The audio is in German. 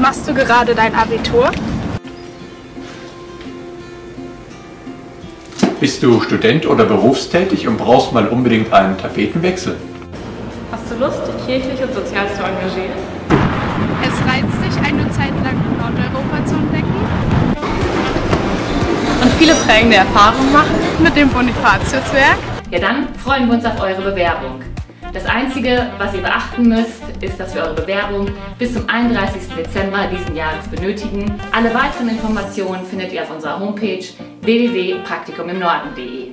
Machst du gerade dein Abitur? Bist du Student oder berufstätig und brauchst mal unbedingt einen Tapetenwechsel? Hast du Lust, dich kirchlich und sozial zu engagieren? Es reizt dich, eine Zeit lang Nordeuropa zu entdecken? Und viele prägende Erfahrungen machen? Mit dem Bonifatiuswerk? Ja, dann freuen wir uns auf eure Bewerbung. Das Einzige, was ihr beachten müsst, ist, dass wir eure Bewerbung bis zum 31. Dezember diesen Jahres benötigen. Alle weiteren Informationen findet ihr auf unserer Homepage www.praktikumimnorden.de.